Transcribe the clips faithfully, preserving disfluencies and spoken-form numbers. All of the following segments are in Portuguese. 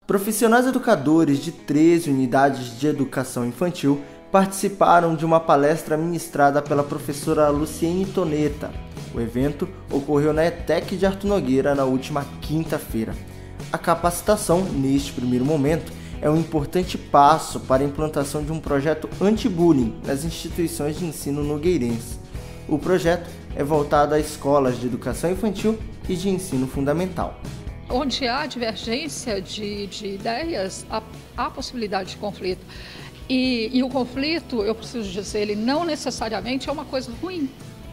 Profissionais educadores de treze unidades de educação infantil participaram de uma palestra ministrada pela professora Luciene Toneta. O evento ocorreu na ETEC de Artur Nogueira na última quinta-feira. A capacitação, neste primeiro momento, é um importante passo para a implantação de um projeto anti-bullying nas instituições de ensino nogueirense. O projeto é voltado a escolas de educação infantil e de ensino fundamental. Onde há divergência de, de ideias, há, há possibilidade de conflito. E, e o conflito, eu preciso dizer, ele não necessariamente é uma coisa ruim.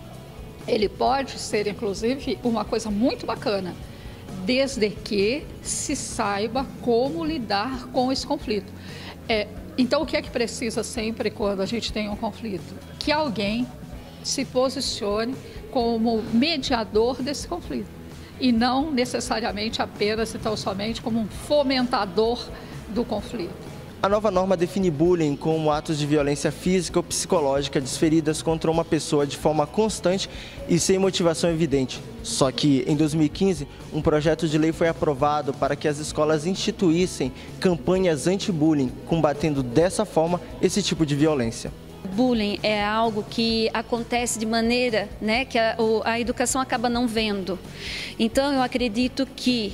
Ele pode ser, inclusive, uma coisa muito bacana, desde que se saiba como lidar com esse conflito. É, então, o que é que precisa sempre quando a gente tem um conflito? Que alguém se posicione como mediador desse conflito. E não necessariamente apenas e tão somente como um fomentador do conflito. A nova norma define bullying como atos de violência física ou psicológica desferidas contra uma pessoa de forma constante e sem motivação evidente. Só que, em dois mil e quinze, um projeto de lei foi aprovado para que as escolas instituíssem campanhas anti-bullying, combatendo dessa forma esse tipo de violência. Bullying é algo que acontece de maneira, né, que a, a educação acaba não vendo. Então, eu acredito que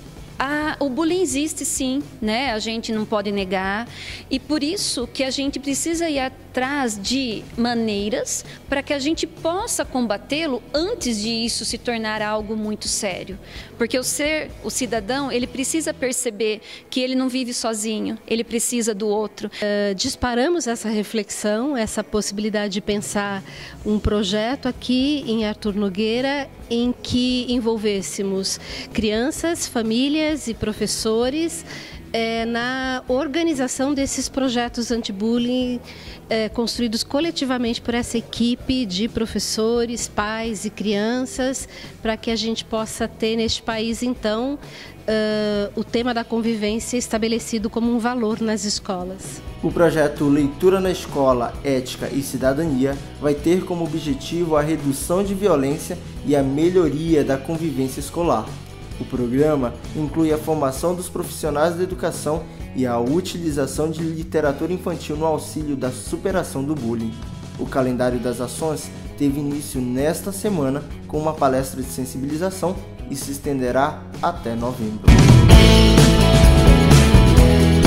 a, o bullying existe sim, né? A gente não pode negar. E por isso que a gente precisa ir atrás de maneiras para que a gente possa combatê-lo antes de isso se tornar algo muito sério. Porque o ser, o cidadão, ele precisa perceber que ele não vive sozinho, ele precisa do outro. Uh, disparamos essa reflexão, essa possibilidade de pensar um projeto aqui em Artur Nogueira em que envolvêssemos crianças, famílias e professores É, na organização desses projetos anti-bullying é, construídos coletivamente por essa equipe de professores, pais e crianças, para que a gente possa ter neste país, então, uh, o tema da convivência estabelecido como um valor nas escolas. O projeto Leitura na Escola, Ética e Cidadania vai ter como objetivo a redução de violência e a melhoria da convivência escolar. O programa inclui a formação dos profissionais da educação e a utilização de literatura infantil no auxílio da superação do bullying. O calendário das ações teve início nesta semana com uma palestra de sensibilização e se estenderá até novembro.